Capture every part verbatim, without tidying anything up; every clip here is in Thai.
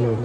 เลย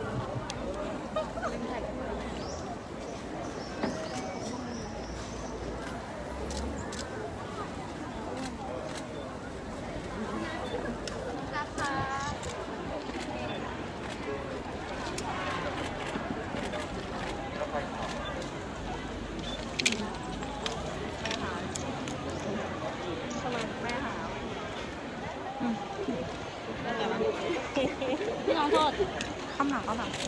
พี่น้องโทษข้ามหลังข้ามหลัง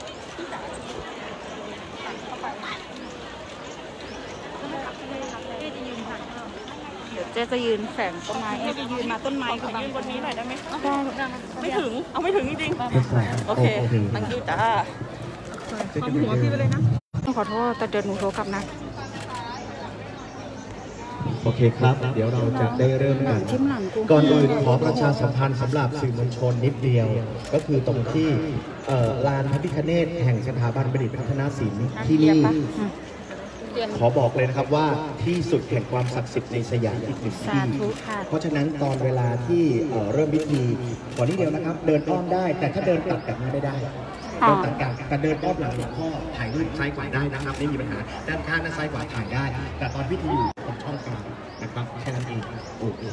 เดี๋ยวเจ๊จะยืนแฝงต้นไม้ให้ไปยืนมาต้นไม้ขอยืนบนนี้หน่อยได้ไหมได้ไม่ถึงเอาไม่ถึงจริงๆโอเคตั้งคิวจ้าขอหัวพี่ไปเลยนะขอโทษแต่เดี๋ยวหนูโทรกลับนะโอเคครับเดี๋ยวเราจะได้เริ่มกันก่อนอื่นขอประชาสัมพันธ์สำหรับสื่อมวลชนนิดเดียวก็คือตรงที่ลานพระพิฆเนศแห่งสถาบันบัณฑิตพัฒนาศิลป์ที่นี่ขอบอกเลยนะครับว่าที่สุดแห่งความศักดิ์สิทธิ์ในสยามอีกหนึ่งที่เพราะฉะนั้นตอนเวลาที่เริ่มพิธีขอนิดเดียวนะครับเดินอ้อมได้แต่ถ้าเดินตัดแบบนี้ไม่ได้เดินตัดกันแต่เดินอ้อมหลังหลวงพ่อถ่ายรูปซ้ายขวาได้นะครับไม่มีปัญหาด้านข้างด้านซ้ายขวาถ่ายได้แต่ตอนพิธีอยู่ตรงช่องกลางนะครับแค่นั้นเองโอเค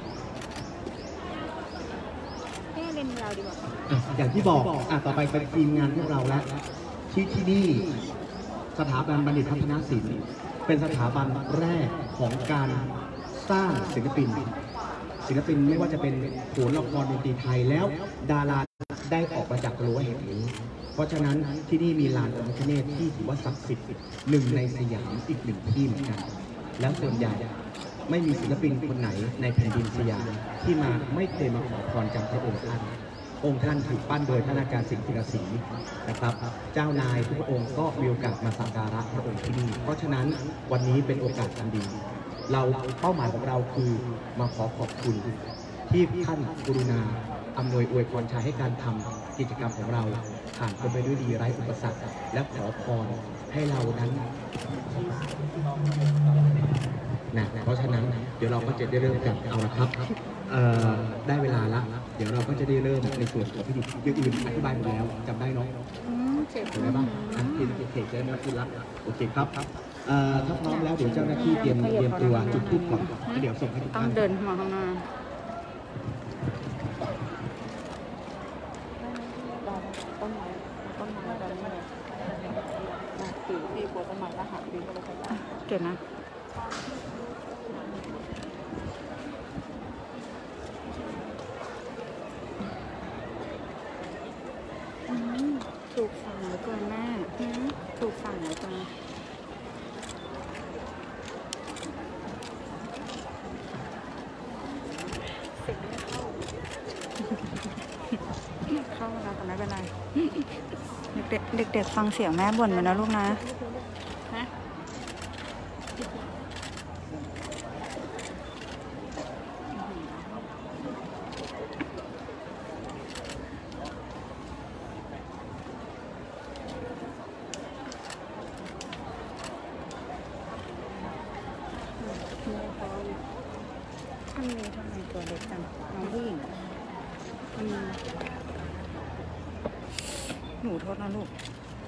ให้เล่นเราดีกว่าอย่างที่บอกอ่ะต่อไปเป็นทีมงานพวกเราแล้วที่ที่นี่สถาบันบัณฑิตพัฒนศิลป์เป็นสถาบันแรกของการสร้างศิลปินศิลปินไม่ว่าจะเป็นโขนละครดนตรีไทยแล้วดาราได้ออกมาจากรั้วแห่งนี้เพราะฉะนั้นที่นี่มีลานพระพิฆเนศที่ถือว่าศักดิ์สิทธิ์หนึ่งในสยามอีกหนึ่งที่เหมือนกันแล้วส่วนใหญ่ไม่มีศิลปินคนไหนในแผ่นดินสยามที่มาไม่เคยมาขอพรจากพระองค์ท่านองค์ท่านถูกปั้นโดยท่านอาจารย์สิงห์ธีรศรีนะครับเจ้านายทุกพระองค์ก็มีโอกาสมาสักการะพระองค์ที่นี่เพราะฉะนั้นวันนี้เป็นโอกาสอันดีเราเป้าหมายของเราคือมาขอขอบคุณที่ท่านกรุณาอำนวยอวยพรชัยให้การทำกิจกรรมของเราผ่านไปด้วยดีไร้อุปสรรคและขอพรให้เรานั้นนะเพราะฉะนั้นเดี๋ยวเราก็จะได้เริ่มกันเอาละครับได้เวลาละเดี๋ยวเราก็จะได้เริ่มในส่วนของพิธีอย่างอื่นอธิบายหมดแล้วจำได้เนาะเห็นไหมบ้างอันที่เขตจะไม่พูดละโอเคครับถ้าพร้อมแล้วเดี๋ยวเจ้าหน้าที่เตรียมเตรียมตัวจุดทูปก่อนเดี๋ยวส่งให้ทุกท่านต้องเดินมาข้างหน้าต้นไม้ต้นไม้ต้นไม้ถือที่บัวต้นไม้แล้วหาดีก็เลยเก็บนะถูกฝั่งแล้วกันแม่ถูกฝั่งแล้วกันเข้าแล้วแต่ไม่เป็นไรเด็กๆเด็กๆฟังเสียงแม่บ่นไปนะลูกนะท่านนี้ทำไมตัวเล็กจังน้องผู้หญิงหนูโทษนะลูก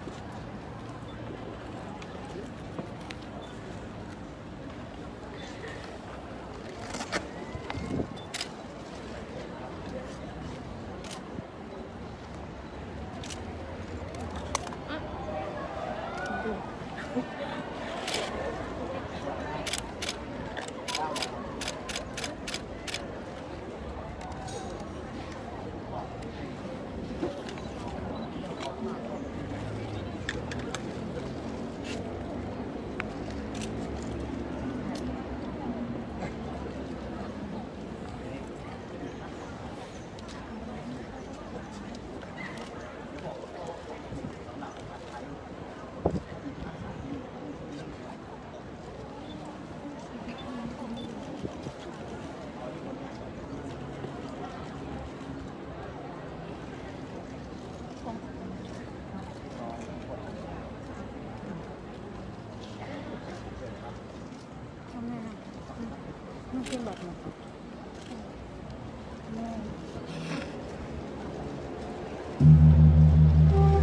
ไม่ขึ้นแบบนี้แม่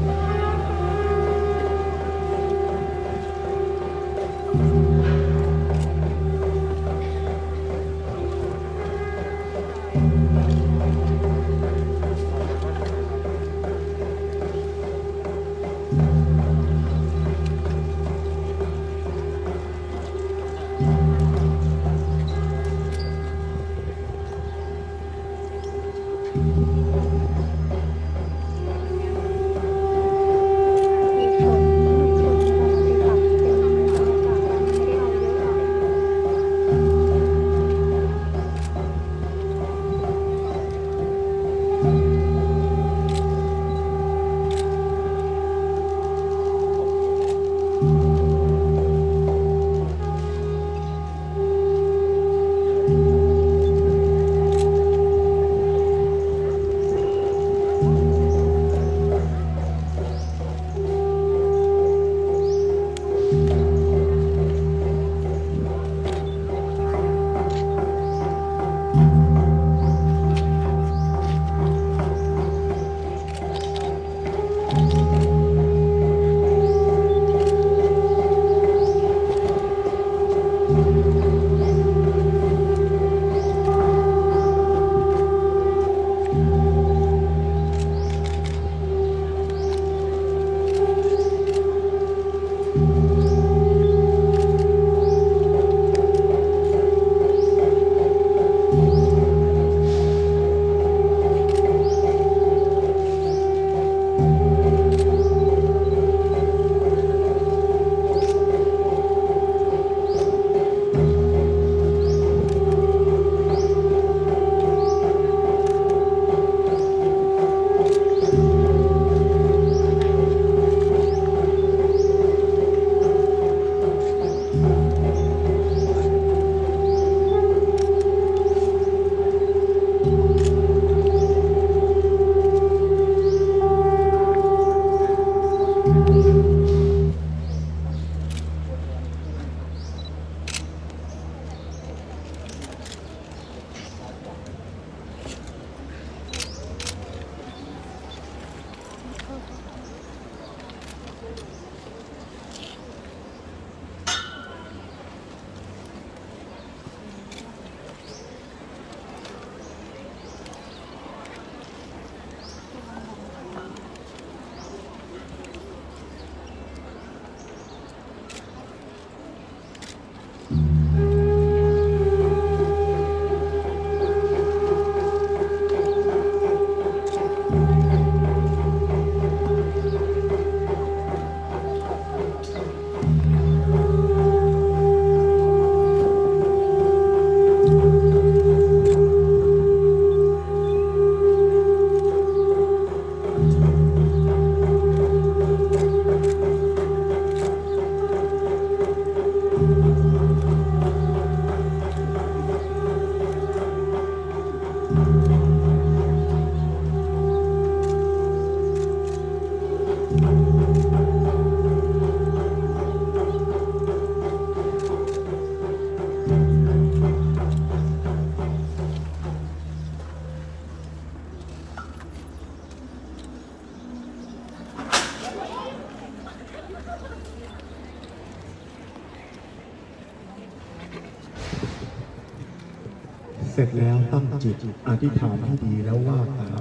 เสร็จแล้วตั้งจิตอธิษฐานให้ดีแล้วว่าตาม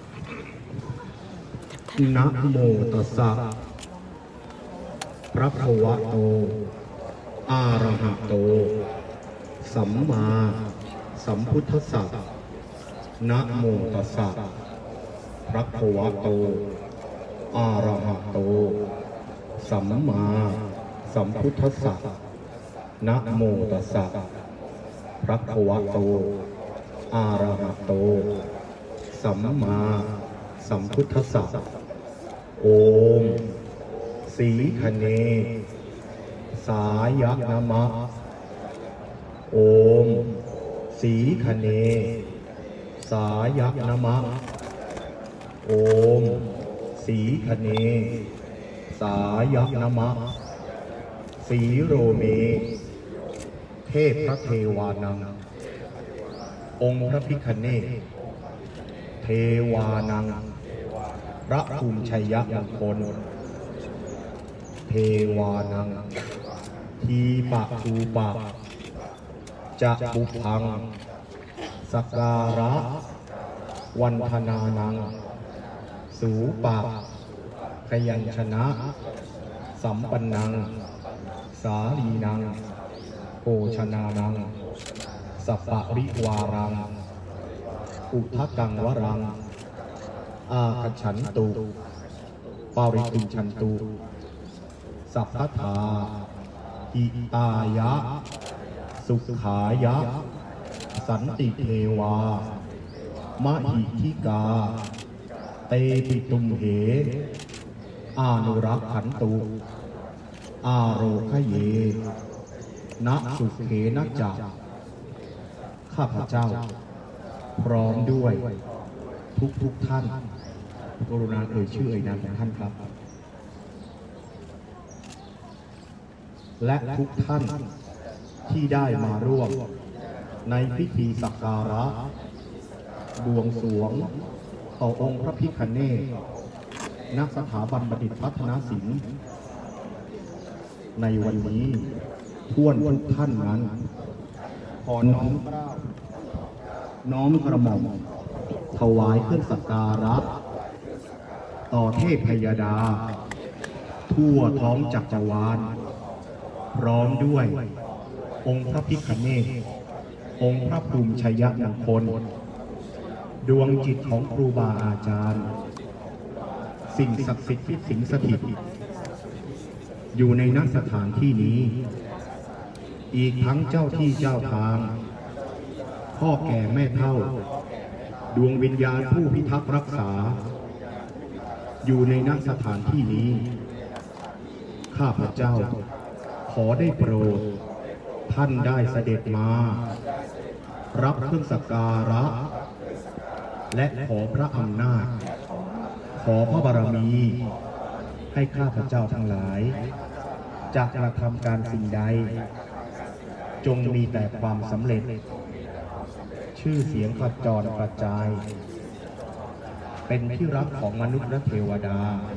นะโมตัสสะพระภวะโตอะระหะโตสัมมาสัมพุทธัสสะนะโมตัสสะพระภวะโตอะระหะโตสัมมาสัมพุทธัสสะนะโมตัสสะพระภวะโตอะระหะโตสัมมาสัมพุทธัสสะโอมสีคเนสายะนะมะโอมสีคเนสายะนะมะโอมสีคเนสายะนะมะสีโรเมเทพพระเทวานังองค์พระพิฆเนศเทวานังพระภูมิชัยมงคลเทวานังทีปะทูปะจะบุพังสักการะวันธนานังสูปะพยัญชนะสัมปันนังสาลีนังโภชนานังสัปปะริวารังอุทกังวรังอาคฉันตุปาริตุชันตุสัพพทาอิตายะสุขายะสันติเทวามหิทิกาเตปิตุมเหอานุรักขันตุอาโรคเยนะสุเขนะจักข้าพเจ้าพร้อมด้วยทุกทุกท่านกรุณาเอ่ยชื่อเอ่ยนามของท่านครับและทุกท่านที่ได้มาร่วมในพิธีสักการะบวงสรวงต่อองค์พระพิฆเนศณสถาบันบัณฑิตพัฒนศิลป์ในวันนี้ท่วนทุกท่านนั้นขอน้อมเกล้าน้อมกระหม่อมถวายเครื่องสักการะต่อเทพพยดาทั่วท้องจักรวาลพร้อมด้วยองค์พระพิฆเนศองค์พระภูมิชัยมงคลดวงจิตของครูบาอาจารย์สิ่งศักดิ์สิทธิ์ที่สิงสถิตอยู่ในณสถานที่นี้อีกทั้งเจ้าที่เจ้าทางพ่อแก่แม่เฒ่าดวงวิญญาณผู้พิทักษ์รักษาอยู่ในณสถานที่นี้ข้าพเจ้าขอได้โปรดท่านได้เสด็จมารับเครื่องสักการะและขอพระอำนาจขอพระบารมีให้ข้าพเจ้าทั้งหลายจะกระทำการสิ่งใดจงมีแต่ความสำเร็จชื่อเสียงขจรกระจายเป็นที่รักของมนุษย์และเทวดา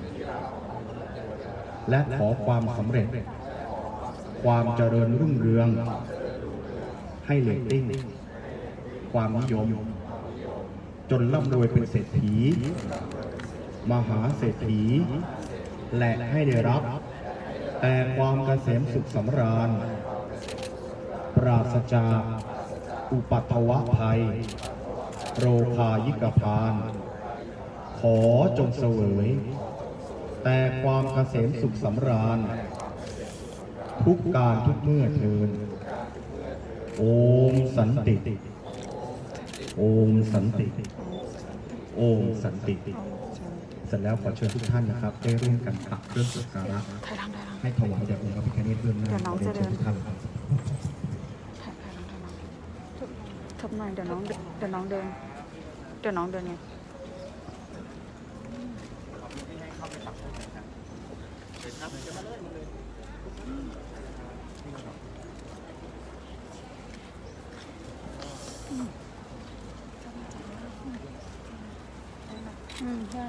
และขอความสำเร็จความเจริญรุ่งเรืองให้เรตติ้งความนิยมจนร่ำรวยเป็นเศรษฐีมหาเศรษฐีและให้ได้รับแต่ความเกษมสุขสำราญปราศจากอุปัตวะภัยโรคายิกพานขอจงเสวยแต่ความเกษมสุขสำราญทุกการทุกเมื่อเทินโอมสันติโอมสันติโอมสันติเสร็จแล้วขอเชิญทุกท่านนะครับได้ร่วมกันตักเครื่องสักการะให้ถวายแด่องค์พระพิฆเนศเบื้องหน้าเดี๋ยวน้องจะเดินทุกท่านครับทำไมเดี๋ยวน้องเดี๋ยวน้องเดินเดี๋ยวน้องเดินไงอืมใช่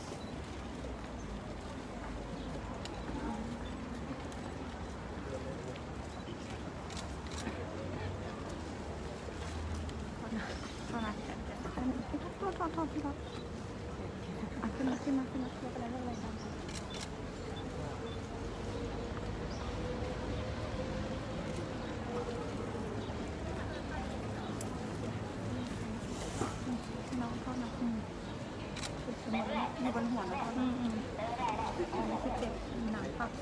โทษโทษโทษโทษอ่ะขึ้นมาขึ้นมาขึ้นมาไม่เป็นไรไม่เป็นไรกันน้องเข้ามาอืมคือสมองมีบนหัวแล้วอืมอืมอันนี้คือเจ็บหนังปัก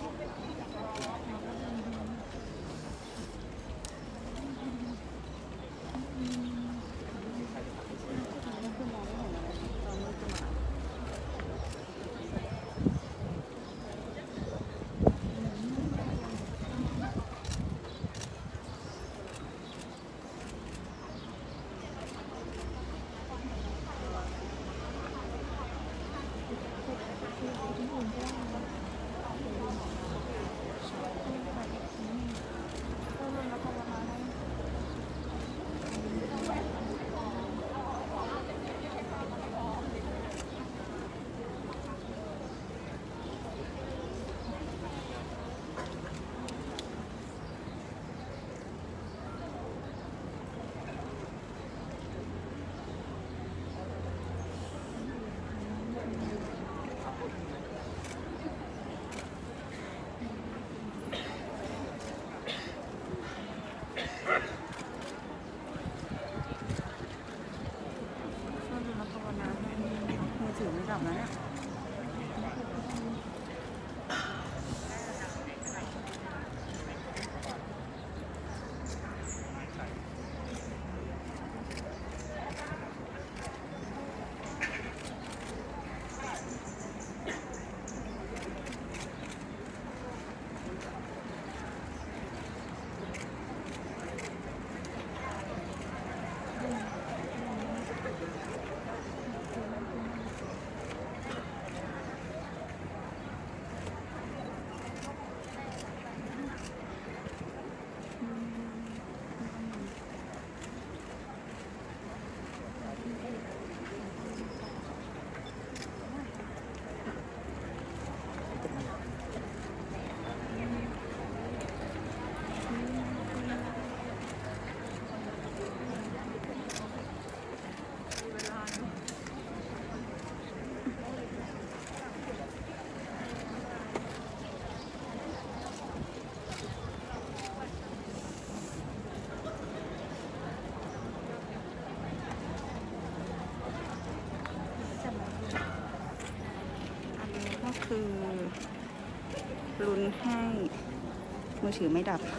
ลุ้นให้มือถือไม่ดับ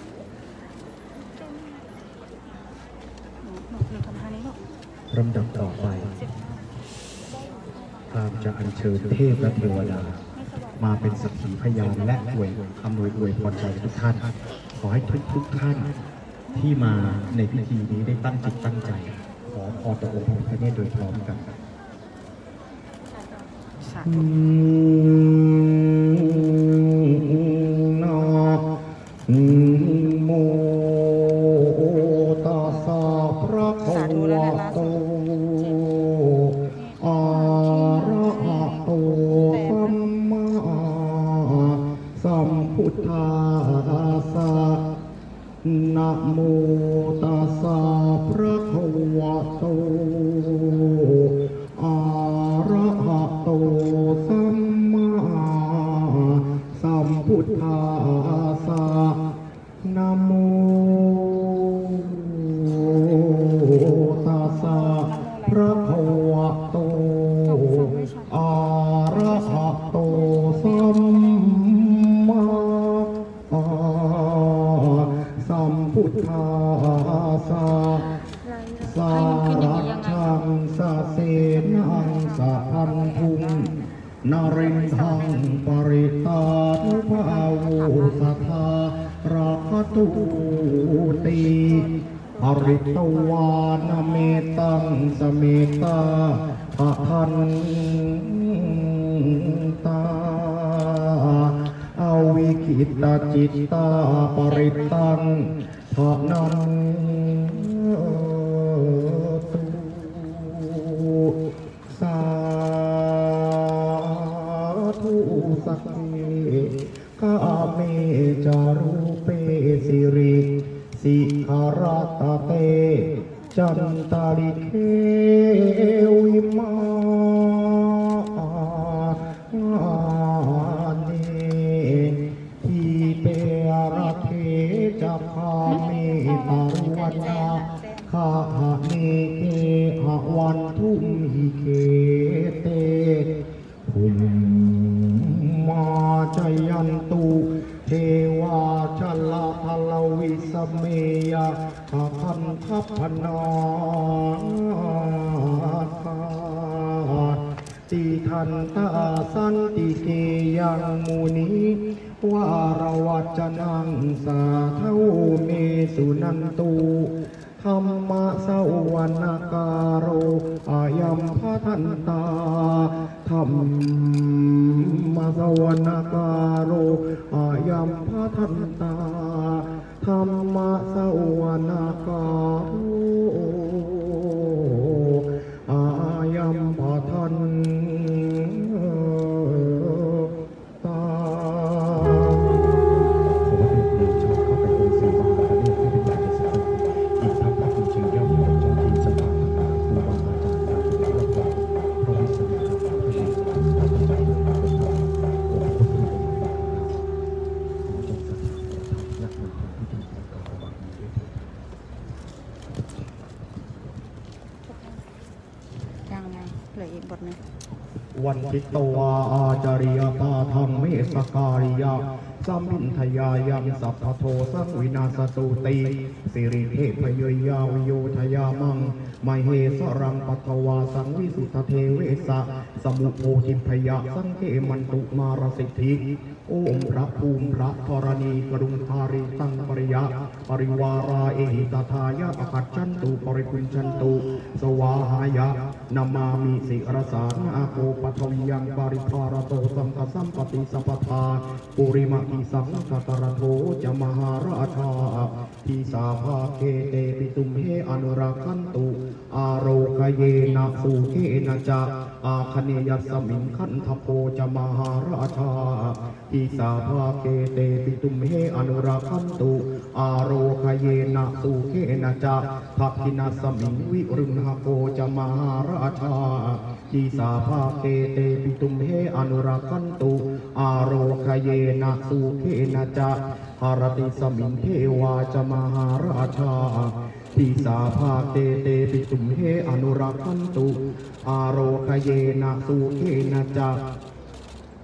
หนูหนูหนูทำท่านี้หรอกลำดับต่อไปพราหมณ์จะอัญเชิญเทพและเทวดามาเป็นสักขีพยานและอวยอำนวยอวยพรใจทุกท่าน ขอให้ทุกทุกท่านที่มาในพิธีนี้ได้ตั้งจิตตั้งใจ ขอพรต่อองค์พระเนตรโดยพร้อมกันสาธุนะโมตัสสะภะคะวะโตอะระหะโตสัมมาสัมพุทธัสสะนะโมตัสสะภะคะวะโตอะระหะโตสัมมาสัมพุทธัสสะนะโมตัสสะภะคะวะโตอะระหะโตสัมมาสัมพุทธัสสะสัจจังสะเสนังสะพันธุงนรินทังปริตานุภาวุสัทธาราคตุติอริตวานเมตังสเมตาปะทันตาอาวิคิตาจิตตาปริตังทะนันตุสาธุสักเกกาเมจารุเปสิริสิขารตเตจันตาริเควิมาเนทีเประเทจะพาเมตารุวัญญาคาหะเนเกหะวันทุมหิเคเตภูมิมาจยันตุเทวาชลาภลวิสเมยะพันทัพพนาคาติทันตาสันติเกยังมุนีวารวัจนังสาเทวเมสุนันตุธรรมะสวรรคารโรอายัมพะทันตาธรรมะสวรรคารโรอายัมพะทันตาธรรมะสวรรคารโรอายัมพะทันตาขอให้เพลงชอบเข้าไปเป็นสีมหาเนตรให้เป็นอย่างที่สุดอีกทั้งพระคุณเชียงย่อมเป็นเจ้าที่สถานต่างๆครูบาอาจารย์อย่างที่เราบอกพระวิสุทธิ์ธรรมพระวิสุทธิ์ธรรมพระปัญญาเป็นพระเป็นธรรมองค์พุทธเป็นพระจงสถิตและนำความพิธีการกล่าวบัดนี้ด้วยเถิดยังไงเหลืออีกบทหนึงวันทิตวาอาจาริยตาธรรมเมสการิยาสัมพินทยายังสัพพโทสังวินาสตุติสิริเทพยยาวิโยทยามังมเหสรังปัทวาสังวิสุทธเทเวสะสมุโพธิพยาสังเขมันตุมารสิทธิโอมพระภูมิพระธรณีกรุงธารีตังปริยะปริวาราเอหิตถายะอคัจฉันตุปริปุญชันตุสวาหายะนามามิสิรสานาโกปัทวิยังปริภารโตสังฆสัมปติสัพพทาปุริมาทิสังฆตรโธจะมหาราชาทิสาภาเคเตปิตุมเหอนุรักขันตุอาโรคเยนะสุเกนะจะอาคเนยสมิงขันทโพจะมหาราชาทิสาภาเคเตปิตุมเหอนุรักขันตุอาโรคเยนะสุเกนะจะทักขินาสมิงวิรุณหโกจะมหาราชาทิสาภาเคเตปิตุมเหอนุรักขันตุอาโรคเยนะสุเกนะจะหารติสมิงเทวาจะมหาราชาทิสาภาเตเตปิตุมเหอนุรักขันตุอาโรคเยนะสุเกนะจะ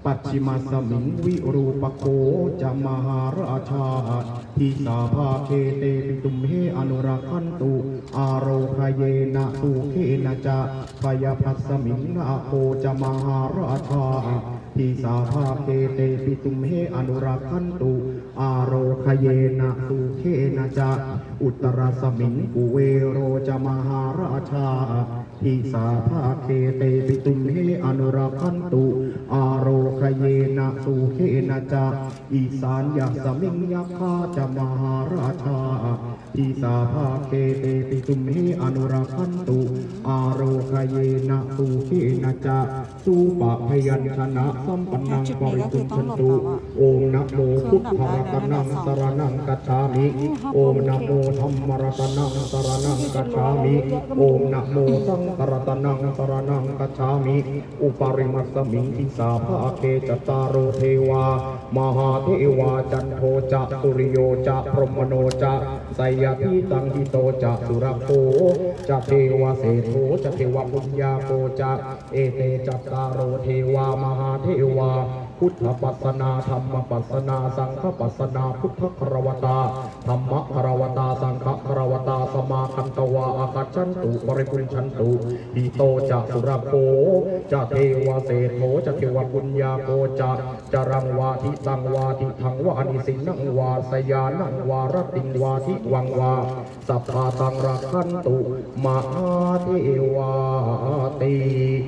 ปัจฉิมาสมิงวิรูปโคจะมหาราชาทิสาภาเคเตปิตุมเหอนุรักขันตุอาโรคเยนะสุเขนะจะพยาพัสมิงนาโคจะมหาราชาทิสาภาเคเตปิตุมเหอนุรักขันตุอาโรคเยนะสุเขนะจะอุตรสมิงกุเวโรจะมหาราชาทิสาภาเคเตปิตุมเหอนุรักขันตุอาโรคเยนะสุเขนะจะอีสานยักสมิงยักขาจะมหาราชาทิสาภาเคเตปิตุมเหอนุรักขันตุอาโรคเยนะสุเขนะจะสุปะพยัญชนะสัมปันนังปริตุชันตุโอมนะโมพุทธรัตนังสรณังกัจฉามิโอมนะโมธัมมรัตนังสรณังกัจฉามิโอมนะโมสังฆรัตนังสรณังกัจฉามิอุปริมัสสมิงทิสาภาเคจตารโรเทวามหาเทวาจันโทจะสุริโยจะพรหมโนจะไสยทิตังหิโตจะสุรโภจะเทวเสโธจะเทวปุญญาโกจะเอเตจัตตารโรเทวามหาเทวาพุทธปัสสนาธรรมปัสสนาสังฆปัสสนาพุทธคารวตาธรรมคารวตาสังฆคารวตาสมาคันตวาอาคัจฉันตุปริปุญชันตุหิโตจะสุรโภจะเทวเสโธจะเทวปุญญาโกจะจรังวาทิตังวาทิทังวานิสินังวาสยานังวารติงวาทิวังวาสัพพาตังรักขันตุมหาเทวาติ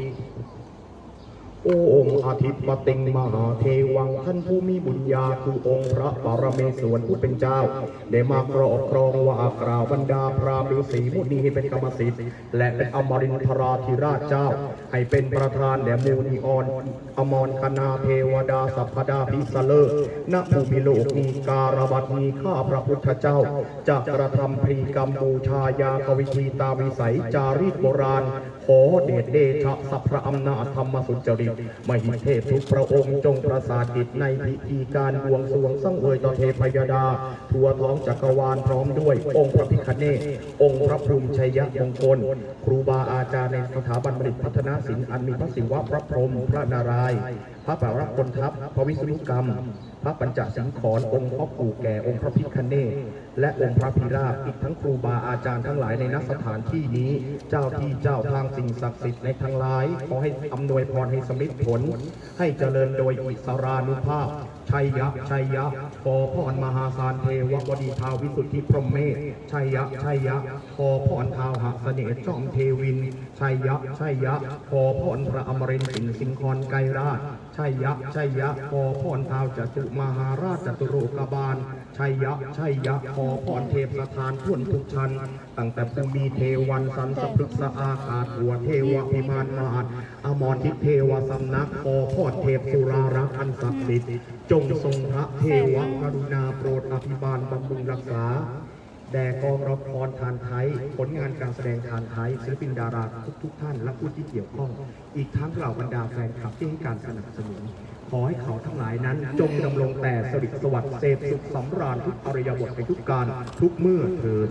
โอมอาทิตย์ปติงมหาเทวังท่านผู้มีบุญญาคือองค์พระปรเมศวรผู้เป็นเจ้าได้มาครอบครองว่ากล่าวบรรดาพราหมณ์ฤาษีมุนีให้เป็นกรรมสิทธิ์และเป็นอมรินทราธิราชเจ้าให้เป็นประธานแด่มูนีออนอมรคณาเทวดาสัพพดาพิสเลณภูมิโลกนี้การบัดนี้ข้าพระพุทธเจ้าจะกระทำพรีกรรมบูชายากวิธีตามวิสัยจารีตโบราณขอเดชเดชะสัพพระอำนาจธรรมสุจริตมหิเทพทุกพระองค์จงประสาทจิตในพิธีการบวงสรวงสังเวยต่อเทพยดาทั่วท้องจักรวาลพร้อมด้วยองค์พระพิฆเนศองค์พระพรหมชัยมงคลครูบาอาจารย์ในสถาบันบัณฑิตพัฒนาศิลป์อันมีพระศิวะพระพรหมพระนารายณ์พระปารคนทัพพระวิษณุกรรมพระปัญจสิงขรองค์พ่อปู่แก่องค์พระพิฆเนศและองค์พระพิราบอีกทั้งครูบาอาจารย์ทั้งหลายในณสถานที่นี้เจ้าที่เจ้าทางสิ่งศักดิ์สิทธิ์ในทางหลายขอให้อำนวยพรให้สำเร็จผลให้เจริญโดยอิสรานุภาพชัยยะชัยยะขอพรมหาศาลเทววดีท้าววิสุทธิพรหมเมธชัยยะชัยยะขอพรท้าวหเสน่ห์จอมเทวินชัยยะชัยยะขอพรพระอมรินทร์สิงห์สิงครไกรราชชัยยะชัยยะขอพรท้าวจตุมหาราชจตุโลกบาลชัยยะชัยยะขอพรเทพสถานทั่วทุกชั้นตั้งแต่ภูมิเทวันสันสพฤกษอากาศหัวเทวพิมานมาศอมรทิเทวสำนักขอพรเทพสุรารักษ์อันศักดิ์สิทธิ์จงทรงพระเทวกรุณาโปรดอภิบาลบำรุงรักษาแด่กองละครทานไทยผลงานการแสดงทานไทยศิลปินดาราทุกทุกท่านและผู้ที่เกี่ยวข้องอีกทั้งเหล่าบรรดาแฟนคลับที่ให้การสนับสนุนขอให้เขาทั้งหลายนั้นจงดำรงแต่สริสวัสดิ์เสพสุขสำราญทุกอริยบทในทุกการทุกเมื่อเทิน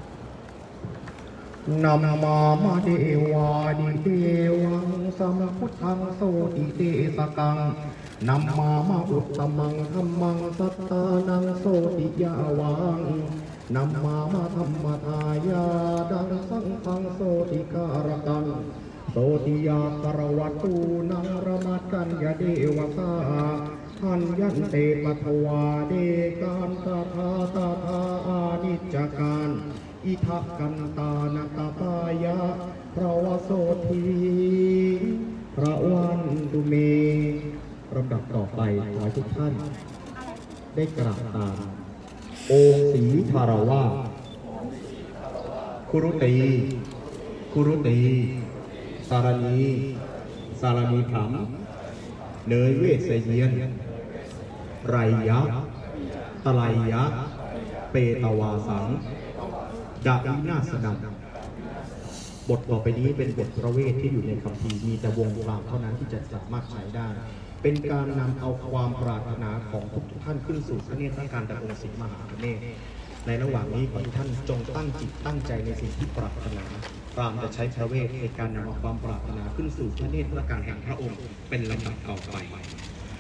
นามามาเดวาดิเทวังสัมพุทธังโสติเตสกังนัมมามาอุตตมังธัมมังสัตตานังโสติยาวังนัมมามาธรรมทายาดังสังฆังโสติการตังโสติยาคารวัตูนังระมัดกันยาเดวสาหันยันเตปัทวาเดการตาธาตาธาอานิจการอิทักกันตานาตาปายะพระวโสทีพระวันดุเมลำดับต่อไปขอให้ทุกท่านได้กราบตามองค์ศรีธารวาสคุรุตีคุรุตีสารณีสารณีผามเนยเวสเยียนไรยักษ์ตะไลยักษ์เปตวาสังดาบนาสดับบทต่อไปนี้เป็นบทพระเวทที่อยู่ในคัมภีร์มีแต่วงกลางเท่านั้นที่จะสามารถใช้ได้เป็นการนำเอาความปรารถนาของทุกท่านขึ้นสู่พระเนตรการดำรงศีลมหาพระเนตรในระหว่างนี้ขอทุกท่านจงตั้งจิตตั้งใจในสิ่งที่ปรารถนาพราหมณ์จะใช้พระเวทในการนำเอาความปรารถนาขึ้นสู่พระเนตรการแห่งพระองค์เป็นลำดับต่อไป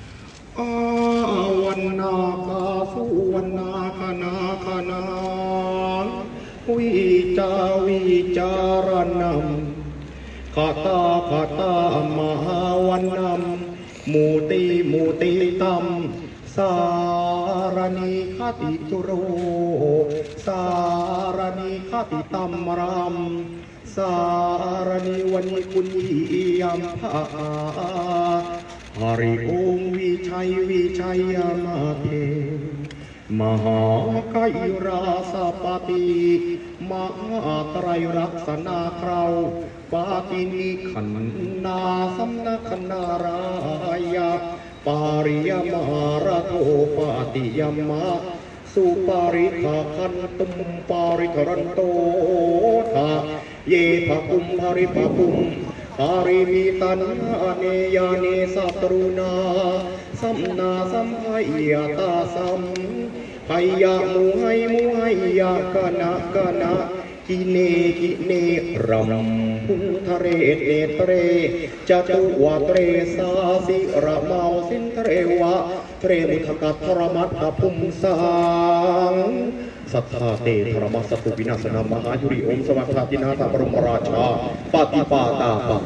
อาวันนาคาสุวันนาคนาคนาวิจาวิจารณัมคาตาคาตามหาวันนัมมูติมูติตัมสารณีคติจุโรสารณีคติตัมรัมสารณีวันนี้คุณยัมภาหริองค์วิชัยวิชัยมาเทมหาไกราสปติมหาไตรรักษณาเคราปาตินิขันนาสัมนัคนารายะปาริยมหารโทปาติยมะสุปาริขาคันตุมปาริกรันโตทาเยภคุมภริภคุมปาริมิตันเนยาเนสัตรุนาสัมนาสัมภยตาสัมพยามุให้มุให้ยากนะกนะกิเนกิเนรัมพุทธเรเนเตเรจตุวะเตรสาสิระเมาสินเทเรวะเทเรมุทกัตธรมัตถพุมสังสัทธาเตธรรมสตุวินาสนามหายุริโอมสวัสดินาถบรมราชาปฏิปาตาปะ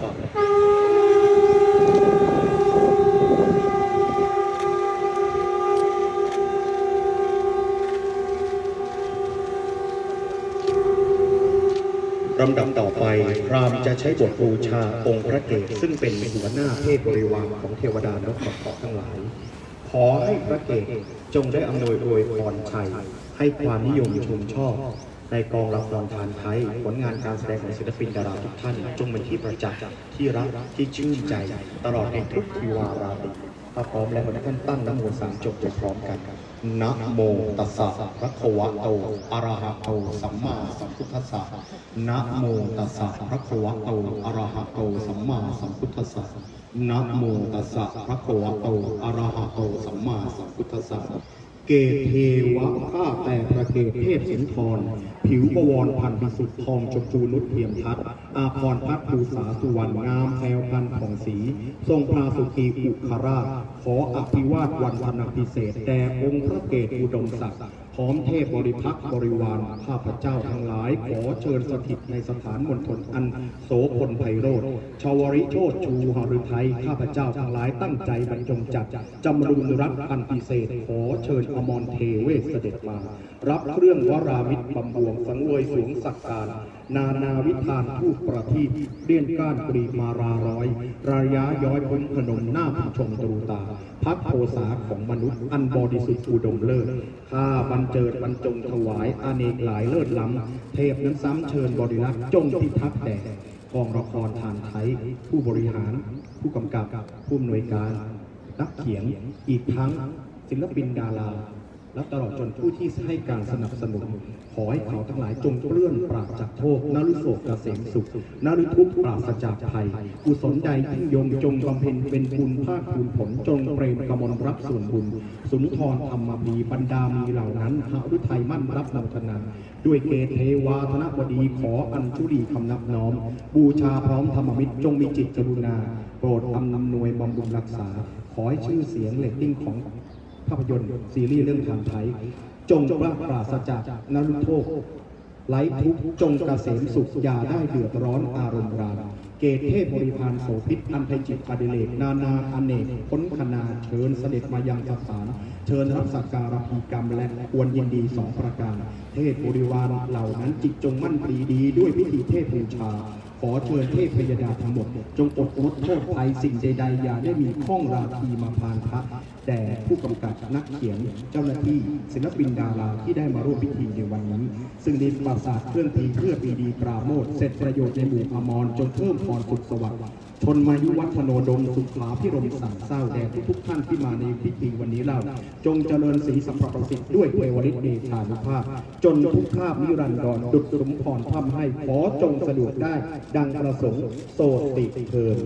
ลำดับต่อไปพราหมณ์จะใช้บทบูชาองค์พระเกศซึ่งเป็นหัวหน้าเทพบริวารของเทวดานกเกาะทั้งหลายขอให้พระเกศจงได้อำนวยอวยพรชัยให้ความนิยมชมชอบในกองละครทานไทยผลงานการแสดงของศิลปินดาราทุกท่านจงเป็นที่ประจักษ์ที่รักที่ชื่นใจตลอดในทุกทิวาราตรีถ้าพร้อมแล้วท่านตั้งนะโมสามจบพร้อมกันนะโมตัสสะภะคะวะโตอะระหะโตสัมมาสัมพุทธัสสะนะโมตัสสะภะคะวะโตอะระหะโตสัมมาสัมพุทธัสสะนะโมตัสสะภะคะวะโตอะระหะโตสัมมาสัมพุทธัสสะเกศเทวะข้าแต่พระเกศเทพสินธรผิวบวรพันพิสุทธิ์ทองชมพูนุชเทียมทัศน์อาภรณ์พัฒภูษาสุวรรณงามแพรวพันผ่องศรีทรงพราสุธีอุคราชขออภิวาทวันธนพิเศษแด่องค์พระเกศอุดมศักดิ์พร้อมเทพบริพักษ์บริวารข้าพเจ้าทั้งหลายขอเชิญสถิตในสถานมณฑลอันโสพลไพโรธชาวริโชตชูหฤทัยข้าพเจ้าทั้งหลายตั้งใจบรรจงจัดจำรุนรัตน์อันพิเศษขอเชิญอมรเทเวศเสด็จมารับเครื่องวรามิตรบำบวงสังเวยสวงสักการนานาวิธานทูตประทีปเลี่ยนก้านกรีมาราร้อยระยะย้อยพ้นพนมหน้าผู้ชมตรูตาพักโภษาของมนุษย์อันบริสุทธิ์อุดมเลิศข้าบรรเจิดบรรจงถวายอเนกหลายเลิศล้ำเทพนั้นซ้ำเชิญบริรักษ์จงพิทักษ์แด่กองละครทานไทยผู้บริหารผู้กำกับผู้อำนวยการนักเขียนอีกทั้งศิลปินดาราและตลอดจนผู้ที่ให้การสนับสนุนขอให้เขาทั้งหลายจงเปลื้อนปราศจากโทษนฤโศกเกษมสุขนฤทุกข์ปราศจากภัยกุศลใดที่ยงจงบำเพ็ญเป็นบุญภาคภูมิผลจงเปรมกมลรับส่วนบุญสุนทรธรรมมีบรรดามีเหล่านั้นหาฤทัยมั่นรับนำธนาด้วยเกศเทวาธนบดีขออัญชุลีคำนับน้อมบูชาพร้อมธรรมมิตรจงมีจิตกรุณาโปรดอำนวยบำรุงรักษาขอให้ชื่อเสียงเรตติ้งของภาพยนตร์ซีรีส์เรื่องทางไทยจงปราศจากนฤโทษไร้ทุกข์จงเกษมสุขอย่าได้เดือดร้อนอารมณ์ราเกศเทพบริพารโสภิตอันไพจิตอดิเรกนานาอเนกพ้นคณาเชิญเสด็จมายังสถานเชิญรับสักการะพีกรรมและควรยินดีสองประการเทพบริวารเหล่านั้นจิตจงมั่นปรีดีด้วยพิธีเทพบูชาขอเชิญเทพพยดาทั้งหมดจงอดงดโทษภัยสิ่งใดๆอย่าได้มีข้องราคีมาพานพระแต่ผู้กำกับนักเขียนเจ้าหน้าที่ศิลปินดาราที่ได้มาร่วมพิธีในวันนี้ซึ่งได้ปราศาสตร์เครื่องตีเพื่อปีดีปราโมทเสร็จประโยชน์ในหมู่อมรจงเพิ่มพรสุขสวัสดิ์ชนมายุวัฒโนดมสุขาพิรมสั่งเศร้าแด่ทุกท่านที่มาในพิธีวันนี้เล่าจงเจริญศรีสัมประสิทธิ์ด้วยเทวฤทธิ์เดชานุภาพจนทุกภาพนิรันดรดุจสมพรทำให้ขอจงสะดวกได้ดังประสงค์โสติเทิน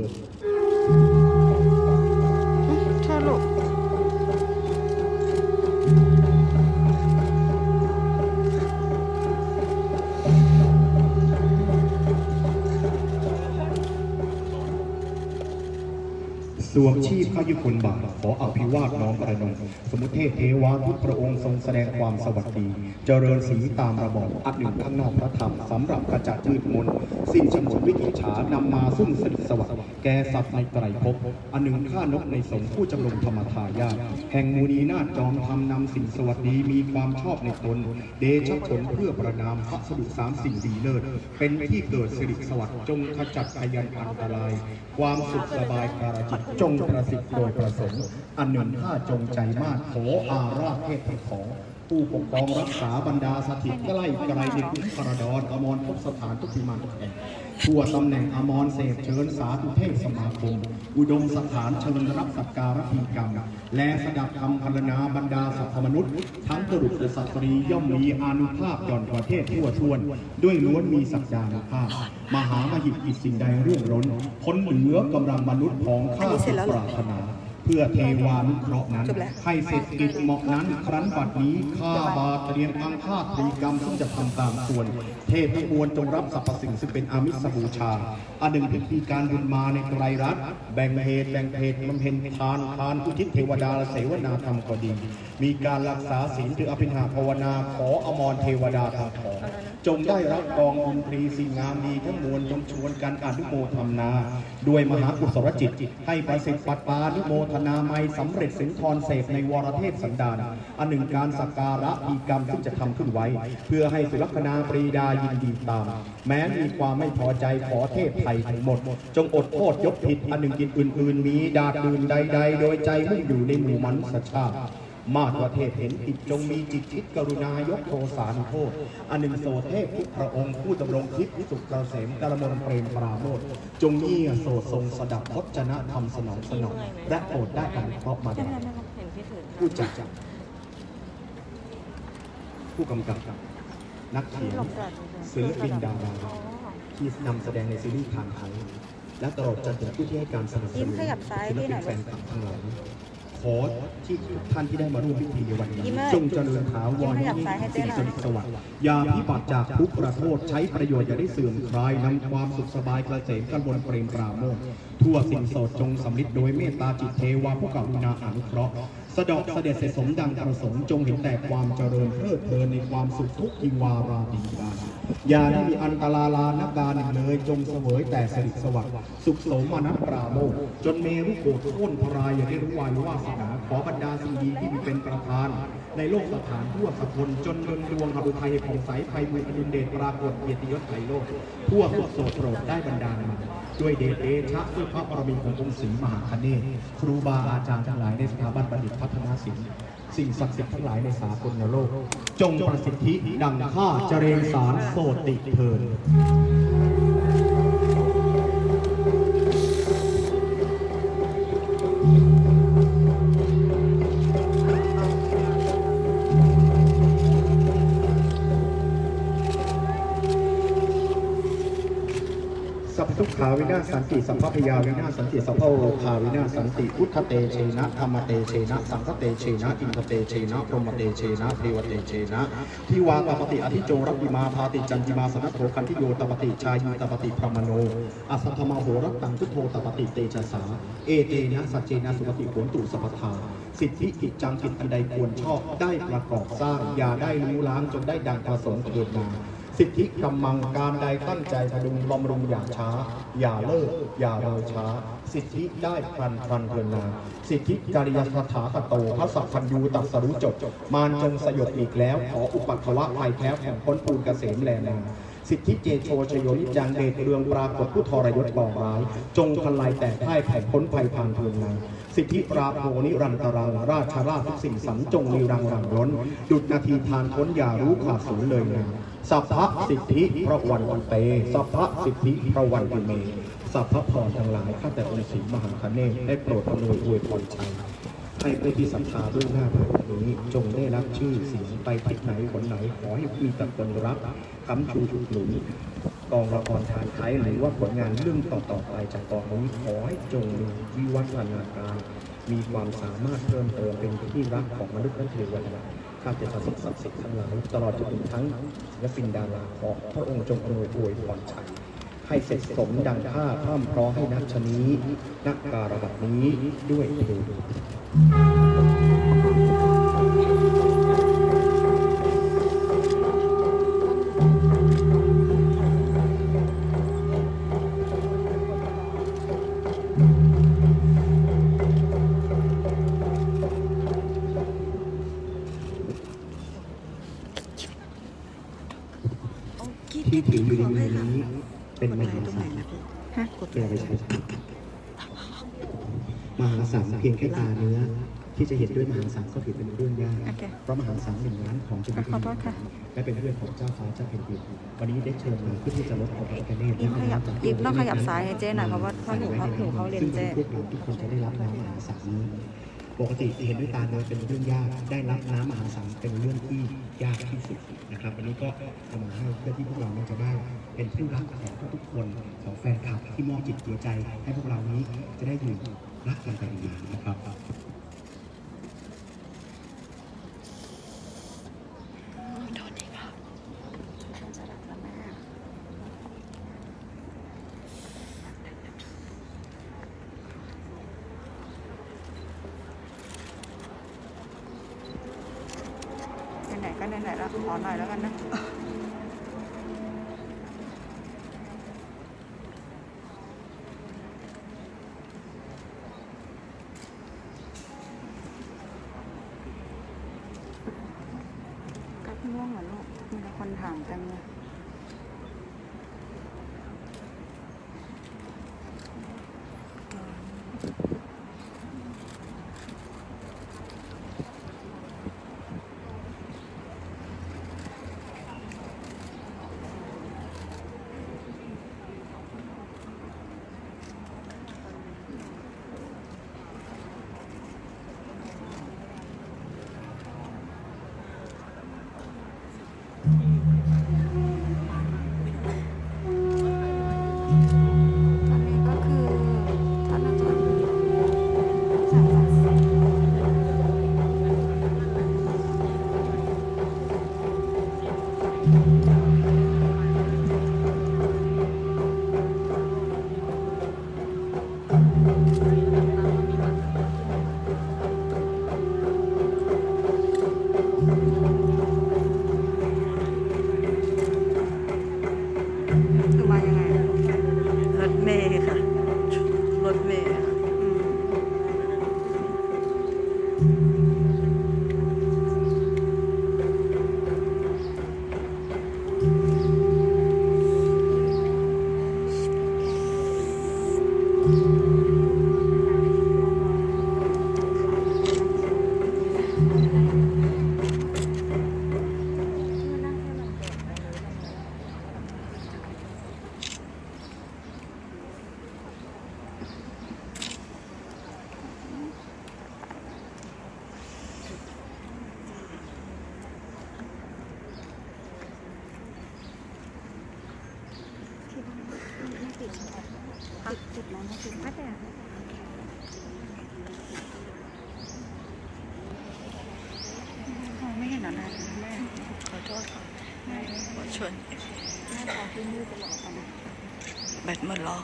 สวมชีพข้ายุคนบาทขออภิวาทน้อมประนมสมุทเทพเทวาทุกพระองค์ทรงแสดงความสวัสดีเจริญสีตามระบอบอันหนึ่งข้างนอกพระธรรมสำหรับกระจัดมืดมนสิ้นฉมนวิกิจฉานำมาซึ่งสริสวัสดิ์แก่สัตว์ในไตรภพอันหนึ่งข้านกในสงฆ์ผู้จำลงธรรมทายาทแห่งมูนีนาฏจอมธรรมนำสิ่งสวัสดีมีความชอบในตนเดชผลเพื่อประนามพระสดุสามสิ่งดีเลิศเป็นที่เกิดสิริสวัสดิ์จงขจัดพยันอันตรายความสุขสบายการจิตจงประสิทธิ์โดยประสงค์อันหนึ่งข้าจงใจมากขออาราธเทพของผู้ปกครองรักษาบรรดาสถิตใกล้ไกลในคุกพระดอนอมรทุกสถานทุกทิมานทุกแห่งทั่วตำแหน่งอมรเสพเชิญสาธุเทพสมาคมอุดมสถานเชิญรับสักการะพิกรรมและสดับคำพรรณนาบรรดาสัพพมนุษย์ทั้งกรุและสตรีย่อมมีอานุภาพย่อนประเทศทั่วทวนด้วยล้วนมีศักยานุภาพมหามหิตกิจสิ่งใดเรื่องร้นพ้นเหนือกำลังมนุษย์ของข้าสุดปรารถนาเพื่อเทวานุเคราะห์นั้นให้เสร็จกิจเหมาะนั้นครั้นบัดนี้ข้าบาเตรียมอังคาตรีกรรมซึ่งจะทำตามส่วนเทพทั้งมวลจงรับสรรพสิ่งซึ่งเป็นอามิสบูชาอันหนึ่งพิธีการบุญมาในไตรรัตน์แบ่งเหตุแบ่งเพศบำเพ็ญทานทานอุทิศเทวดาและเสวนาธรรมก็ดีมีการรักษาศีลหรืออภิญหาภาวนาขออมรเทวดาทางทองจงได้รับกองบุญตรีสิ่งงามดีทั้งมวลจงชวนกันอนุโมทนาด้วยมหากุศลจิตให้ประสิทธิ์ปัดปานุโมทนาไมสำเร็จสินทรเสกในวรเทพสันดานอันหนึ่งการสักการะพิกรรมที่จะทำขึ้นไว้เพื่อให้สุลักนาปรีดายินดีตามแม้มีความไม่พอใจขอเทพไทยทั้งหมดจงอดโทษยกผิดอันหนึ่งกินอื่นๆมีดาดดื่นใดๆโดยใจมุ่งอยู่ในหมู่มนุษยชาติมาตรเทพเห็นผิดจงมีจิตคิดกรุณายกโทสานุโทษอันหนึ่งโสเทพทุกพระองค์ผู้ดำรงทิพย์สุขเกษมกรมลเปรมปราโมทจงเยี่ยโสทรงสดับพจนะธรรมสนองสนองและโปรดได้อนุเคราะห์มาได้ผู้จัดผู้กำกับนักเขียนศิลปินดาราที่นำแสดงในซีรีส์ทางไทยและตลอดจนถึงผู้ที่ให้การสนับสนุนศิลปินแฟนคลับทั้งหลายขอที่ทุกท่านที่ได้มาร่วมพิธีในวันนี้จงเจริญถาวรยิ่งสิ่งสนิทสวัสดิ์อย่าพิบัติจากทุกประโทษใช้ประโยชน์อย่าได้เสื่อมคลายนำความสุขสบายเกษมกันบนเปรมปราโมททั่วสิ่งโสดจงสำลิดโดยเมตตาจิตเทวาผู้กรุณาอนุเคราะห์สะดอกเสด็จเสสมดังประสงค์จงเห็นแต่ความเจริญเพลิดเพลินในความสุขทุกยิวาราดีกาอย่าได้มีอันตราลานักการหนึ่งเลยจงเสวยแต่สริสวัสดิ์สุขโสมนัสปราโมทจนเมรุโกฏโค่นพรายอย่าได้รู้วายวาสนาขอบรรดาสิ่งดีที่มีเป็นประธานในโลกสถานทั่วสกลจนเงินดวงหฤทัยผ่องใสไพบุญอดุลเดชปรากฏเกียรติยศไทยโลกทั่วทุกโสดโปรดได้บรรดามาด้วยเดชเดชะด้วยพระบารมีขององค์ศรีมหาคเนศครูบาอาจารย์ทั้งหลายในสถาบันบัณฑิตพัฒนาศิลป์สิ่งศักดิ์สิทธิ์ทั้งหลายในสากลโลกจงประสิทธิดังข้าเจริญสารโสติเถิดสัพพุทธาวินาสันติสัพพพยาวินาสันติสัพพโลคาวินาสันติพุทธเตเชนะธรรมเตเชนะสังฆเตเชนะอินทเตเชนะพรหมเตเชนะเทวเตเชนะทิวาตปฏิอธิโจรปิมาพาติจันติมาสนัตโถคันธิโยตปฏิชายีตปฏิพรหมโนอสัทธมาโหรัตตังพุทโธตปฏิเตชะสาเอเตนะสัจเจนะสุปฏิโหนตุสัพพทาสิทธิกิจจังกิจอันใดควรชอบได้ประกอบสร้างอย่าได้รู้ล้างจนได้ดังประสงค์เกิดมาสิทธิกำมังการใดตั้งใจพดุงบำรุงอย่าช้าอย่าเลิกอย่าเร็วช้าสิทธิได้พลันพลันเพลินนาสิทธิจริยสถาคโตพระสัพพัญญูตัสรู้จบมารจงสยบอีกแล้วขออุปัฏฐวะภัยแท้แห่งพ้นปูนเกษมแลนาสิทธิเจโชชโยนิจังเดชเรืองปรากฏผู้ทรยศก่อร้ายจงทลายแต่พ่ายแผ่พ้นภัยพันเพลินนาสิทธิปราโภนิรันตรังราชราชทุกสิ่งสันจงมีรังรังล้นดุจนาทีทานพ้นอย่ารู้ขาดสูญเลยนาสัพพะสิทธิพระวันวันเตสัพพะสิทธิพระวันตุเมสัพพะพรทั้งหลายข้าแต่องค์ศรีมหาคเนศได้โปรดอำนวยอวยพรชัยให้ผู้ที่ศรัทธาเบื้องหน้าพระองค์นี้จงได้รับชื่อเสียงไปทิศไหนหนไหนขอให้มีแต่คนรักคำชูชุดหนุนกองละครทางไทยหรือว่าผลงานเรื่องต่อๆไปจากกองนี้ขอให้จงมีวิวัฒนาการมีความสามารถเพิ่มเติมเป็นที่รักของมนุษย์และเทวดาข้าแต่พระศักดิ์สิทธิ์ทั้งหลายตลอดจนถึงทั้งศิลปินดาราขอพระองค์จงอำนวยอวยพรชัยให้เสร็จสมดังข้าพร่ำเพร้อให้นักชะนี้นักการบัดนี้ด้วยเถิดที่ถืออยู่ในมือนี้เป็นมหาสังเป็นอะไรใช่มหาสังเพียงแค่ตาเนื้อที่จะเห็นด้วยมหาสังก็ถือเป็นเรื่องยากเพราะมหาสังหนึ่งล้านของจะมีและเป็นเรื่องของเจ้าฟ้าเจ้าแผ่นดินวันนี้ได้เชิญมาเพื่อที่จะลดของพระเนตรอิมขยับอิมต้องขยับซ้ายให้เจ๊หน่อยเพราะว่าเขาหนูเขาหนูเขาเรียนเจ๊พวกเราทุกคนจะได้รับน้ำมหาสังนี้ปกติเห็นด้วยตาเนื้อเป็นเรื่องยากได้รับน้ำมหาสังเป็นเรื่องที่ยากที่สุดนะครับวันนี้ก็เอามาให้เพื่อที่พวกเราจะได้เป็นผู้รักของทุกๆคนของแฟนคลับที่มอบจิตหัวใจให้พวกเรานี้จะได้อยู่รักกันไปนานๆนะครับไหนๆก็ไหนๆแล้วขอหน่อยแล้วกันนะกับง่วงเหรอลูกมีแต่คนถามกันเนี่ยจุดนั้นจุดพัดเนี่ยไม่เห็นอะไรแม่ขอโทษค่ะขอชนหน้าตาที่มืดตลอดกันแบตหมดแล้ว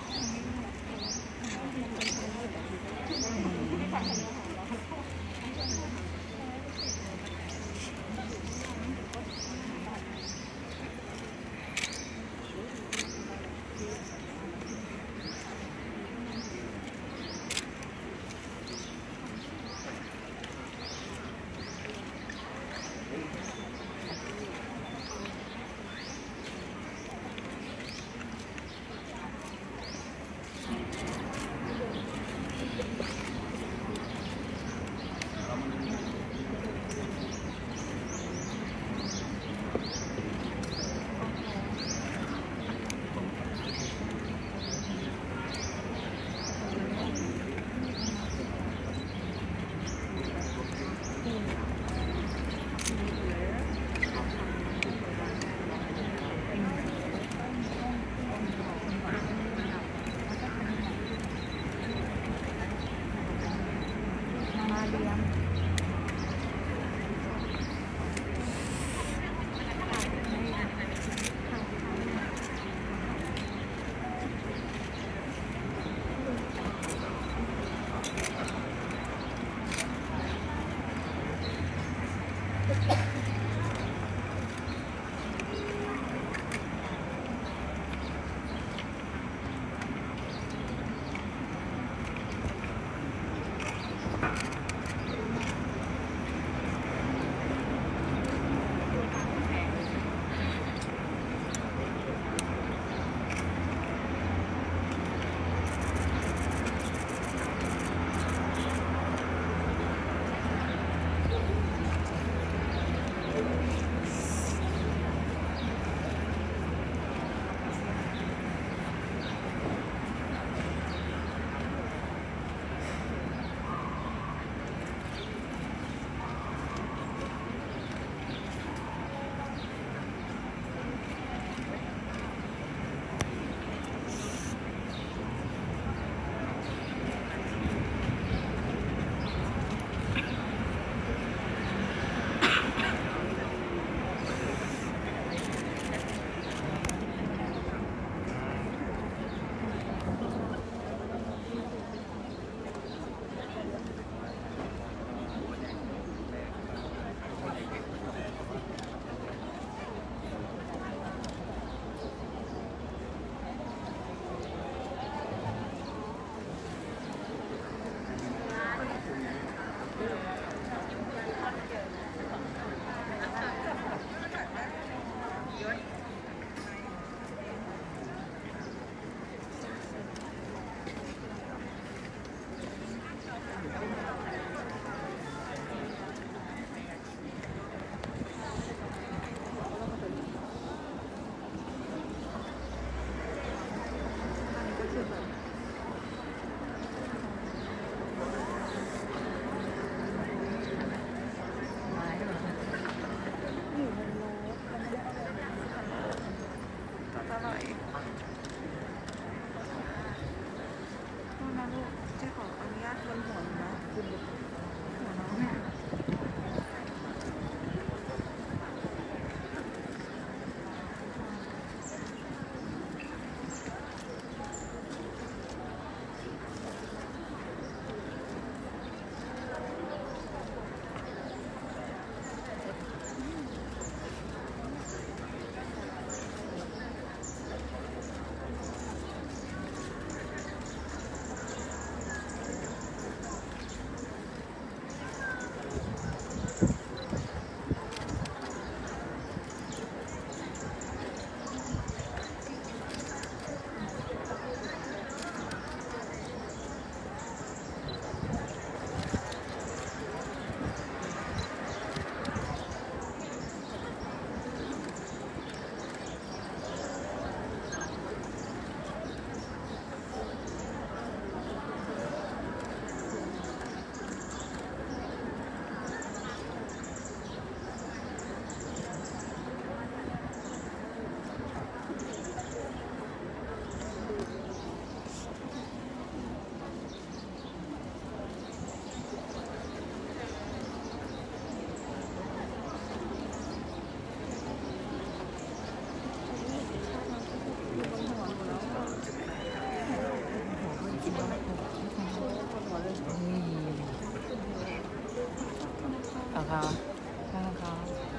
เขาข้างเขา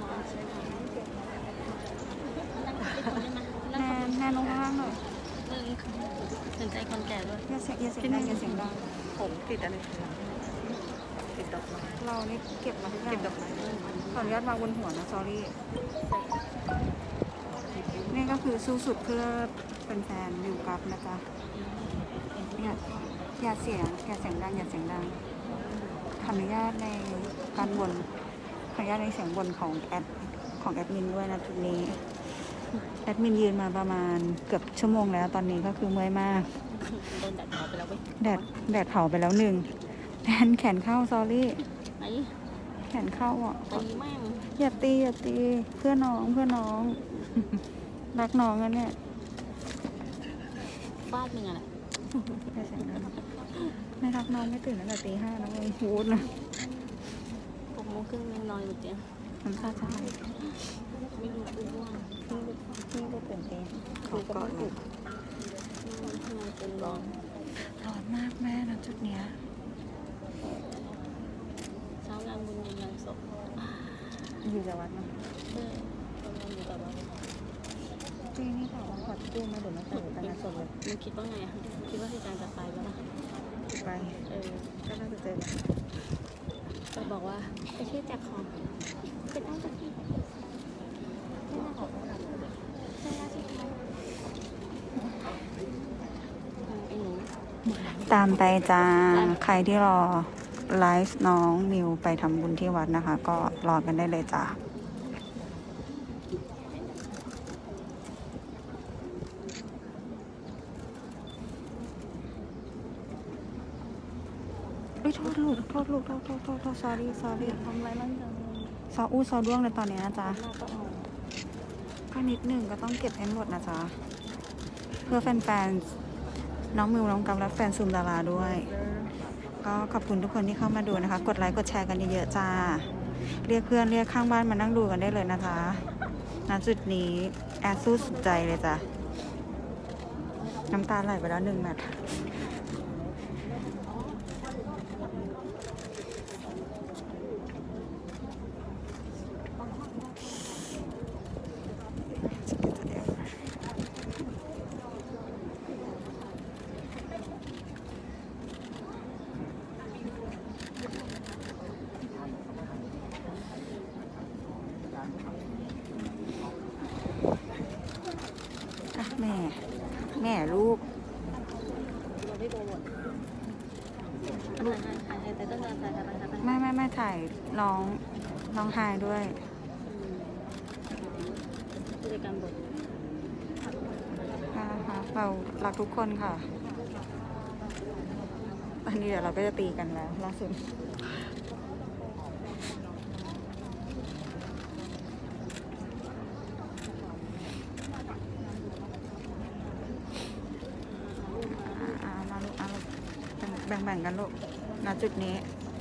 แนนแนนลงข้างล่างหน่อยสนใจคนแก่ด้วยอย่าเสียงอย่าเสียงดังอย่าเสียงดังผมติดอะไรติดดอกไม้เรานี่เก็บมาทุกอย่างเก็บดอกไม้ขออนุญาตวางบนหัวนะ sorry นี่ก็คือสู้สุดเพื่อเป็นแฟนอยู่กับนะจ๊ะอย่าอย่าเสียงอย่าเสียงดังอย่าเสียงดังขออนุญาตในการบ่นขออนุญาตในเสียงบ่นของแอดของแอดมินด้วยนะจุดนี้แอดมินยืนมาประมาณเกือบชั่วโมงแล้วตอนนี้ก็คือเมื่อยมากโดนแดดเผาไปแล้วเว้ยแดดแดดเผาไปแล้วหนึ่งแทนแขนเข้า sorry ไอ้แขนเข้าอ่ะตีแม่งอย่าตีอย่าตีเพื่อนน้องเพื่อนน้อง รักน้องอันเนี่ยฟาดมึงอะแหละอย่าเสียงดังไม่รักน้องไม่ตื่นตั้งแต่ตีห้านะมึงพูดนะหกโมงครึ่งยังนอนอยู่เตียงน้ำตาจะไหลไม่รู้กูว่างพี่พี่ก็ตื่นตีขอก่อนนะทำงานเป็นร้อนร้อนมากแม่นะจุดเนี้ยเช้างานบุญเย็นงานศพอยู่แต่วัดนะปีนี้ค่ะวันขอดตู้มาเดี๋ยวมาเติมแต่งานสดเลยมึงคิดว่าไงอะคิดว่าพี่การจะไปปะล่ะไปเออก็น่าจะเจอจะบอกว่าไปช่วยแจกของเป็นอ้อมสักทีไม่น่าขอใช่แล้วใช่ไหมไอ้หนูตามไปจ้าใครที่รอไลฟ์น้องมิวไปทำบุญที่วัดนะคะ ก็รอกันได้เลยจ้าอุ้ยโทษลูกโทษลูกโทษโทษโทษโทษ sorry sorry ทำไรมั่งจังซออู้ซอด้วงเลยตอนนี้นะจ๊ะเราก็เอาก็นิดหนึ่งก็ต้องเก็บให้หมดนะจ๊ะ เพื่อแฟนๆ น้องมิวน้องกำและแฟนซูมดาราด้วย ก็ขอบคุณทุกคนที่เข้ามาดูนะคะ กดไลค์กดแชร์กันเยอะๆจ้า เรียกเพื่อนเรียกข้างบ้านมานั่งดูกันได้เลยนะคะณจุดนี้แอดสู้สุดใจเลยจ้ะ น้ำตาไหลไปแล้วหนึ่งแมทแม่ แม่ลูกเราไม่โปรโมทถ่ายถ่ายถ่ายแต่ต้องการถ่ายถ่ายถ่ายถ่ายไม่ไม่ไม่ถ่ายน้องน้องไฮด้วยผู้จัดการบทนะคะเรารักทุกคนค่ะอันนี้เดี๋ยวเราก็จะตีกันแล้วล่าสุดอ่ามาลูกเอาแบ่งแบ่งกันลูกณจุดนี้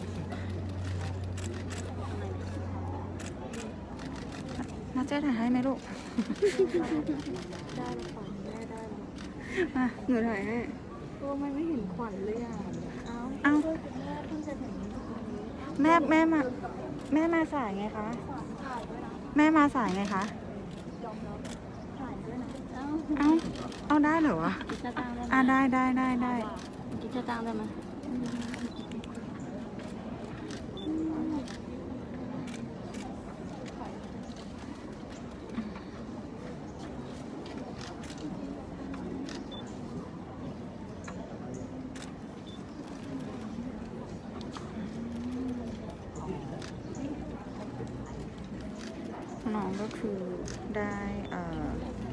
น่าจะถ่ายให้ไหมลูกได้แล้วขวัญแม่ได้แล้วมาหนูถ่ายให้ก็ไม่ไม่เห็นขวัญเลยอ่ะเอ้าเอ้าแม่เพิ่งจะถึงตรงนี้แม่แม่มาแม่มาสายไงคะ แม่มาสายไงคะถ่ายด้วยนะเอ้าเอ้าเอาได้เหรอวะกินชาตังได้ไหมอ่ะได้ได้ได้ได้กินชาตังได้ไหมน้องก็คือได้เอ่อ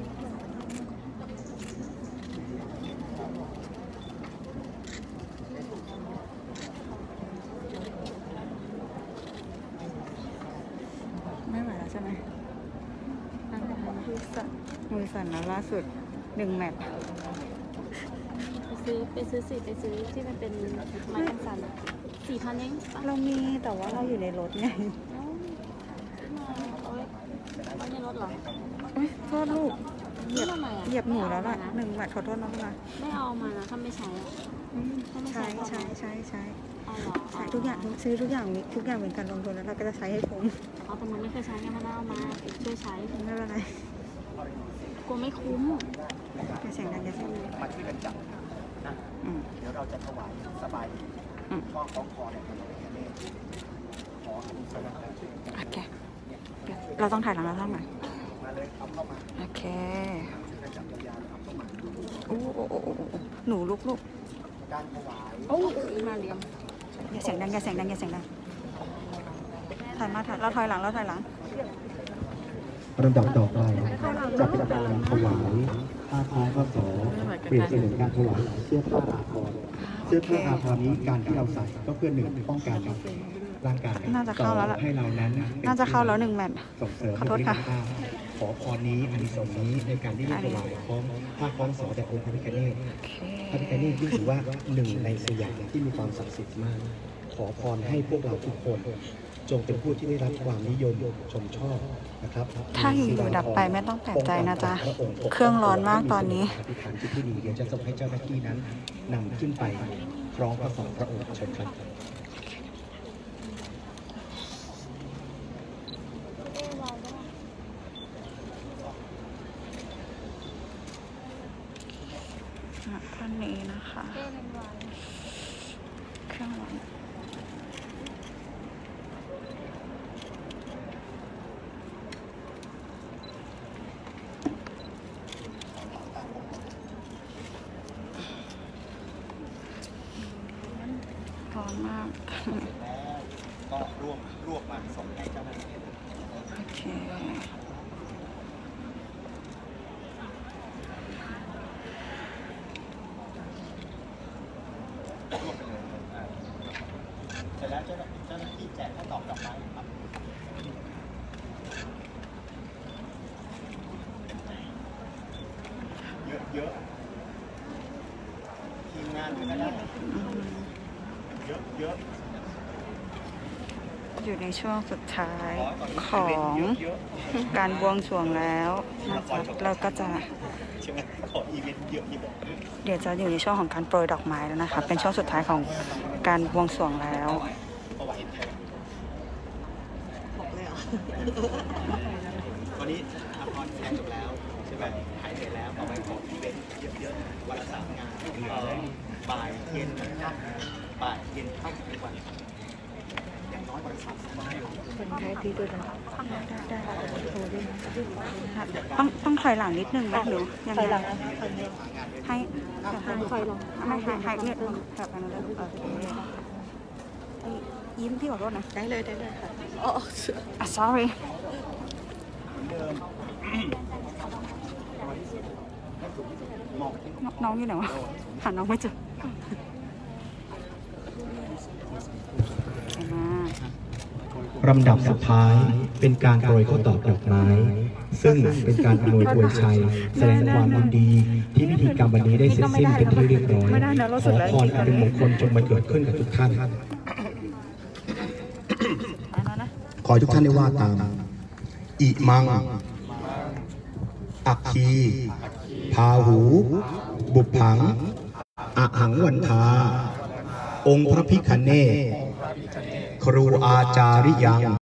ไม่ไหวแล้วใช่ไหมนั่งไปทำมือสั่นมือสั่นแล้วล่าสุดหนึ่งแมตช์ไปซื้อไปซื้อสิไปซื้อที่มันเป็นไม้กันสั่นสี่พันเองปะเรามีแต่ว่าเราอยู่ในรถไงเอ้ามาเอาไว้ไว้ในรถเหรอเอ้ยโทษลูกเหยียบทำไมอ่ะเหยียบหนูแล้วล่ะหนึ่งแมตช์ขอโทษน้องนะไม่เอามานะถ้าไม่ใช้อะอืมใช้ใช้ใช้ใช้เอาเหรอใช้ทุกอย่างซื้อทุกอย่างมีทุกอย่างเป็นการลงทุนแล้วเราก็จะใช้ให้คุ้มเอาแต่มึงไม่เคยใช้ไงมันเอามาช่วยใช้ไม่เป็นไรกลัวไม่คุ้มอย่าเสียงดังอย่าเสียงดังมาช่วยกันจับนะอืมเดี๋ยวเราจะถวายสบายอืมข้อของคอเนี่ยขออนุสาวรีย์โอเคเดี๋ยวเราต้องถ่ายหลังเราต้องไหมมาเลยเอาเข้ามาโอเคจับยาวๆเอาเข้ามาโอ้โอ้โอ้โอ้โอ้หนูลูกลูกการถวายโอ้มาเรียมอย่าเสียงดังอย่าเสียงดังอย่าเสียงดังถ่ายมาถ่ายเราถอยหลังเราถอยหลังลำดับต่อไปจะเป็นการถวายผ้าคล้ายข้าวสอเปรียบเสมือนการถวายเสื้อผ้าอาภรณ์เสื้อผ้าอาภรณ์นี้การที่เราใส่ก็เพื่อหนึ่งป้องกันร่างกายน่าจะเข้าแล้วล่ะให้เรานั้นป็น่าจะเข้าแล้วหนึ่งแมตช์ส่งเสริมขอโทษค่ะบุลิกภาพขอพรนี้อานิสงส์นี้ในการที่ได้ถวายพร้อมผ้าคล้องสอแด่องค์พระพิฆเนศโอเคพระพิฆเนศที่ถือว่าหนึ่งในสยามที่มีความศักดิ์สิทธิ์มาก ขอพรให้พวกเราทุกคน จงเป็นผู้ที่ได้รับความนิยมชมชอบนะครับถ้าอยู่ๆดับไปไม่ต้องแปลกใจนะจ๊ะเครื่องร้อนมากตอนนี้อธิษฐานจิตที่ดีเดี๋ยวจะส่งให้เจ้าหน้าที่นั้นนำขึ้นไปครองพระสองพระองค์เชิญครับท่านนี้นะคะเครื่องวันร้อนมากก็รวบรวบมาส่งให้เจ้าหน้าที่โอเครวบไปเลยอ่าเสร็จแล้วเจ้าหน้าเจ้าหน้าที่แจกข้าวตอกดอกไม้ครับเยอะเยอะทีมงานด้วยก็ได้เยอะเยอะอยู่ในช่วงสุดท้ายของการบวงสรวงแล้วนะคะเราก็จะใช่ไหมขออีเวนต์เยอะอีเวนต์เดี๋ยวจะอยู่ในช่วงของการโปรยดอกไม้แล้วนะคะ เป็นช่วงสุดท้ายของการบวงสรวงแล้วประวัติแทนตอนนี้ละครแสดงจบแล้วใช่ไหมถ่ายเสร็จแล้วต่อไปขออีเวนต์เยอะๆวันละสามงานเอ่อบ่ายเย็นค่ำบ่ายเย็นค่ำทุกวันอย่างน้อยวันละสามวันต้องต้องถอยหลังนิดนึงไหมหรือยังไงให้ถอยหลังให้ให้ให้เนี่ยแบบนั้นเลยยิ้มพี่ขอโทษนะได้เลยได้เลยค่ะอ๋อ sorry น้องอยู่ไหนวะหาน้องไม่เจอลำดับสุดท้ายเป็นการโปรยข้าวตอกดอกไม้ ซึ่งเป็นการอำนวยอวยชัยแสดงความยินดีที่พิธีกรรมวันนี้ได้เสร็จสิ้นเป็นที่เรียบร้อยขอพรอันเป็นมงคลจงบังเกิดขึ้นกับทุกท่าน ขอให้ทุกท่านได้ว่าตามอิมังอัคคีพาหู บุพผังอหังวันทาองค์พระพิฆเนศครูอาจาริยัง